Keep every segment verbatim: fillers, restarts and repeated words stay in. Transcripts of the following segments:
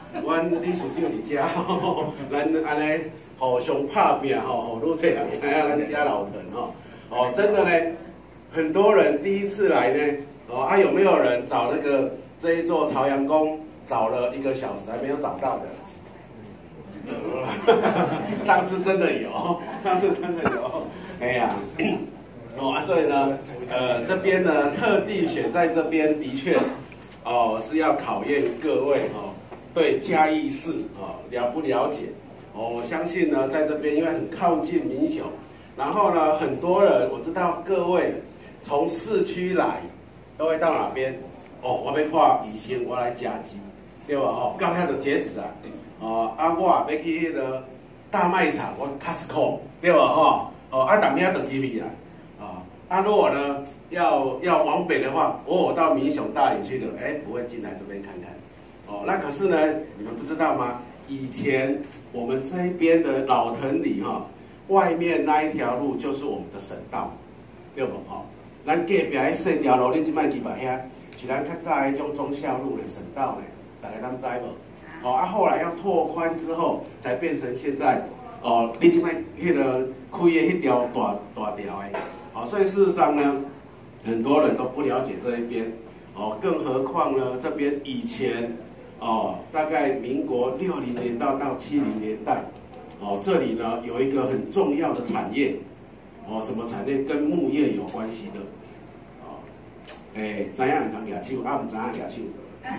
阮理事长伫遮吼，咱安尼互相拍拼吼，互愈侪人知影咱家老藤吼。哦，真的呢，很多人第一次来呢，哦啊，有没有人找那个这一座朝阳宫找了一个小时还没有找到的？上次真的有，上次真的有，哎呀，哦啊，所以呢，呃，这边呢特地选在这边，的确，哦是要考验各位哦对嘉义市哦了不了解。哦，我相信呢，在这边因为很靠近民雄，然后呢，很多人我知道各位从市区来都会到哪边？哦，我要看医生，我来加急，对吧？哦，到遐就截止啊。哦，啊，我要去迄个大卖场，我 Costco 对吧？吼，哦，啊，当面等去咪啊，啊，啊，如果呢要要往北的话，哦，我到民雄大林去的，哎，不会进来这边看看，哦，那可是呢，你们不知道吗？以前我们这一边的老藤里哈，外面那一条路就是我们的省道，对不？吼，咱隔壁迄细条路，你即摆记白遐，是咱较早迄种忠孝路的省道呢，大家敢知无？哦啊，后来要拓宽之后，才变成现在哦，你即摆迄个开的迄条大大条的，好、哦，所以事实上呢，很多人都不了解这一边，哦，更何况呢，这边以前哦，大概民国六零年到到七零年代，哦，这里呢有一个很重要的产业，哦，什么产业跟木业有关系的，哦，诶，知影唔通举手，啊唔知影举手。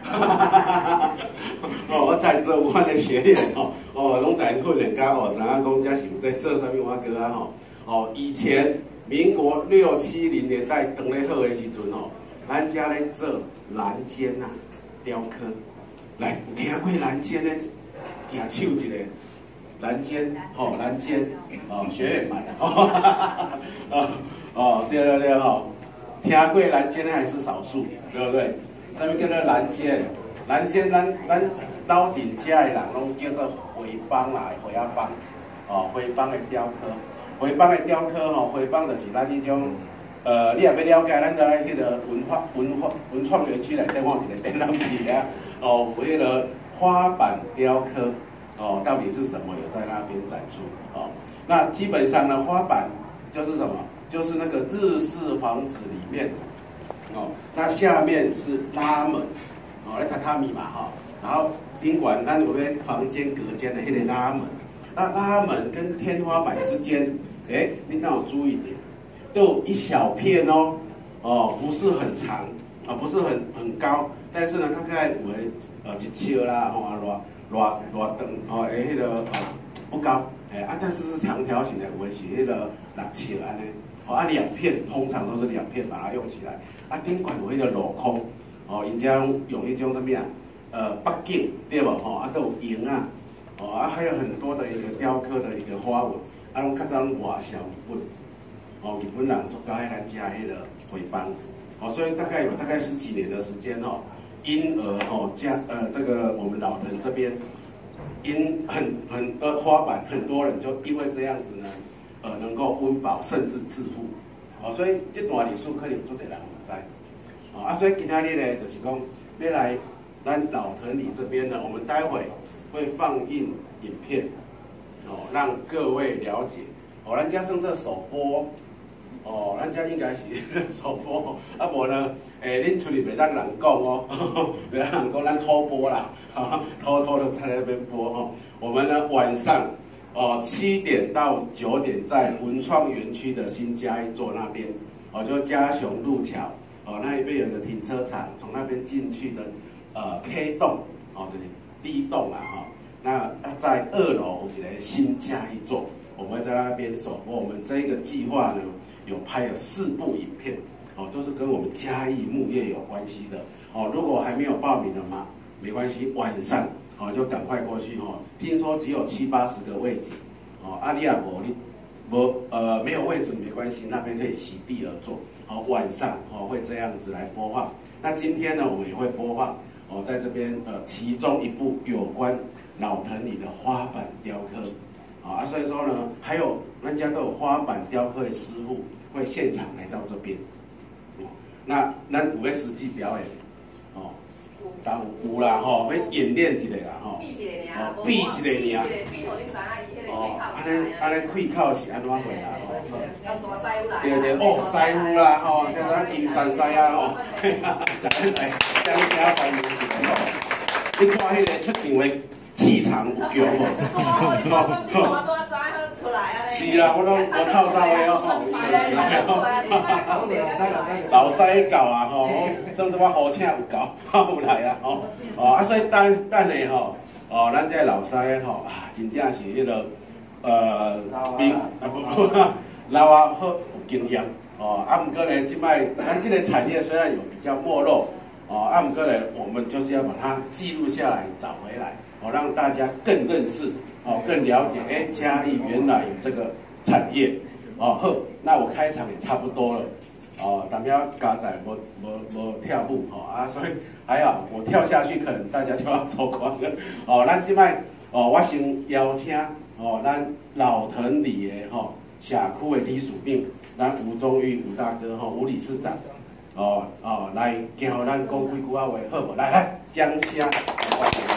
哦，我在座我的学员哦，哦，拢大训练家哦，知影讲这是有在做啥物碗糕啊吼。哦，以前民国六七零年代当咧好的时阵哦，咱家咧做蓝尖呐、雕刻。来，有听过蓝尖咧？举手一个。蓝尖，哦，蓝尖，哦，学员买的。哦，哦，对对对吼，听过蓝尖还是少数，对不对？啥物叫做蓝尖？蓝尖，咱咱老顶家的人拢叫做回帮啦，回啊帮，哦，回帮的雕刻，回帮的雕刻吼，回帮就是咱迄种，呃，你也要了解，咱在咱迄个文化文化文创园区内底，我有一个展览区啊，哦，有迄个花板雕刻，哦，到底是什么？有在那边展出，哦，那基本上呢，花板就是什么？就是那个日式房子里面。哦，那下面是拉门，哦，那榻榻米嘛，哈、哦，然后宾馆咱有咧房间隔间的迄个拉门，那拉门跟天花板之间，哎，你让我注意点，都有一小片哦，哦，不是很长，啊、哦，不是很很高，但是呢，大概有诶呃一尺啦，哦啊，偌偌偌长，哦，诶，迄、那个呃不高，哎啊，但是是长条形的，有诶是迄个六尺安尼。哦，啊，两片通常都是两片把它用起来。啊，顶管有迄个镂空，哦，人家用迄种什么啊？呃，八景对无？吼，啊，都有银啊，哦，啊，还有很多的一个雕刻的一个花纹，啊，拢较早外销日本，哦，日本人做到迄咱家迄个回帮，哦，所以大概有大概十几年的时间哦，因而哦，加呃这个我们老藤这边，因很很呃花板，很多人就因为这样子呢。呃，能够温饱甚至致富，哦，所以这段历史可能有做侪人唔知，哦啊，所以今天日呢，就是讲要来咱老藤里这边呢，我们待会会放映影片，哦，让各位了解，哦，咱加上这首播，哦，咱家应该是首播，啊无呢，诶、欸，恁出去袂当人讲哦，袂当人讲，咱偷播啦，哈，偷偷的在那边播哦，我们呢晚上。哦，七点到九点在文创园区的新嘉义座那边，哦，就嘉雄路桥，哦，那一边有个停车场，从那边进去的，呃 K 栋，哦，就是第一栋啊，哈、哦，那在二楼有一个新嘉义座，我们会在那边首播。我们这一个计划呢，有拍了四部影片，哦，都是跟我们嘉义木业有关系的，哦，如果还没有报名的嘛，没关系，晚上。哦，就赶快过去哦。听说只有七八十个位置，哦，阿里亚伯你无呃没有位置没关系，那边可以席地而坐。哦，晚上哦会这样子来播放。那今天呢，我们也会播放哦，在这边呃其中一部有关老藤里的花板雕刻，啊，所以说呢，还有人家都有花板雕刻的师傅会现场来到这边，哦，那咱有个实际表演，哦， 但有有啦吼，要演练一下啦吼。 闭一个尔， 哦，闭一个尔。 闭互恁知影伊迄个哦，安开口。 尼安尼开口是安怎回啦？ 要刷师傅来。 对对，哦，师傅啦吼，叫咱金山师啊吼，咱来掌声欢迎一下吼。你看迄个出场的气场有强无？是啦，我拢我透早的哦，老师教啊吼，算做我好请有教，有来啦吼，哦啊，所以等等下吼，哦，咱这老师吼啊，真正是迄个呃，兵啊不不，老啊好有经验哦，啊，毋过呢，即摆咱这个产业虽然有比较没落哦，啊，毋过呢，我们就是要把它记录下来，找回来。哦，让大家更认识，哦，更了解，哎，嘉义原来有这个产业，哦，好，那我开场也差不多了，哦，但要加载无无无跳舞，哦啊，所以还好，我跳下去可能大家就要走光了，哦，咱即摆，哦，我先邀请，哦，咱老藤里的吼社区的理事长，咱吴宗玉吴大哥，吼吴理事长，哦哦，来，今后咱讲几句啊话，好无？来来，掌声。